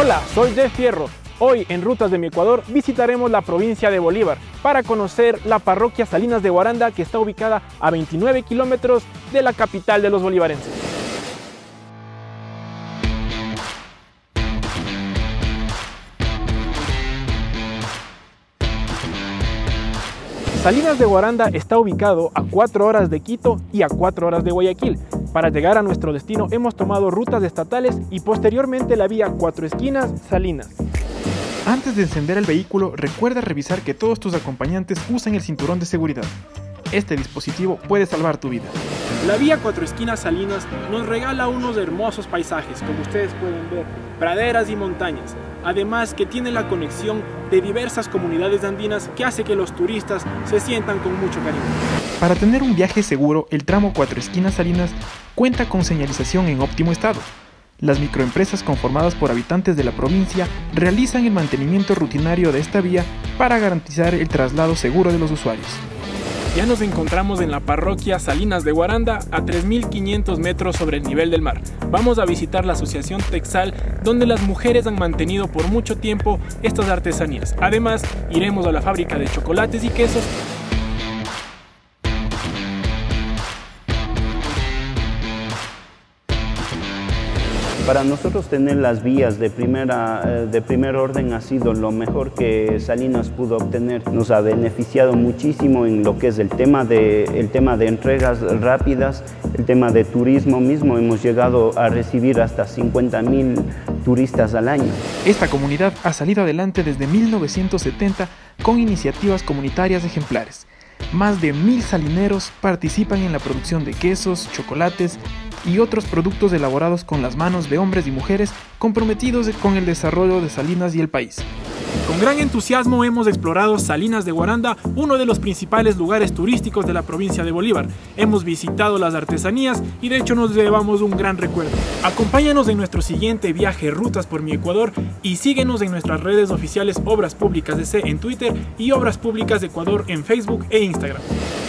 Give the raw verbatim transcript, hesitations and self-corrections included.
Hola, soy Jeff Fierro. Hoy en Rutas de mi Ecuador visitaremos la provincia de Bolívar para conocer la parroquia Salinas de Guaranda, que está ubicada a veintinueve kilómetros de la capital de los bolivarenses. Salinas de Guaranda está ubicado a cuatro horas de Quito y a cuatro horas de Guayaquil. Para llegar a nuestro destino hemos tomado rutas estatales y posteriormente la vía Cuatro Esquinas Salinas. Antes de encender el vehículo, recuerda revisar que todos tus acompañantes usen el cinturón de seguridad. Este dispositivo puede salvar tu vida. La vía Cuatro Esquinas Salinas nos regala unos hermosos paisajes, como ustedes pueden ver, praderas y montañas. Además que tiene la conexión de diversas comunidades andinas que hace que los turistas se sientan con mucho cariño. Para tener un viaje seguro, el tramo Cuatro Esquinas Salinas cuenta con señalización en óptimo estado. Las microempresas conformadas por habitantes de la provincia realizan el mantenimiento rutinario de esta vía para garantizar el traslado seguro de los usuarios. Ya nos encontramos en la parroquia Salinas de Guaranda, a tres mil quinientos metros sobre el nivel del mar. Vamos a visitar la asociación Texal, donde las mujeres han mantenido por mucho tiempo estas artesanías. Además, iremos a la fábrica de chocolates y quesos. Para nosotros tener las vías de, primera, de primer orden ha sido lo mejor que Salinas pudo obtener. Nos ha beneficiado muchísimo en lo que es el tema de, el tema de entregas rápidas, el tema de turismo mismo. Hemos llegado a recibir hasta cincuenta mil turistas al año. Esta comunidad ha salido adelante desde mil novecientos setenta con iniciativas comunitarias ejemplares. Más de mil salineros participan en la producción de quesos, chocolates y otros productos elaborados con las manos de hombres y mujeres comprometidos con el desarrollo de Salinas y el país. Con gran entusiasmo hemos explorado Salinas de Guaranda, uno de los principales lugares turísticos de la provincia de Bolívar. Hemos visitado las artesanías y de hecho nos llevamos un gran recuerdo. Acompáñanos en nuestro siguiente viaje Rutas por mi Ecuador y síguenos en nuestras redes oficiales Obras Públicas D C en Twitter y Obras Públicas de Ecuador en Facebook e Instagram.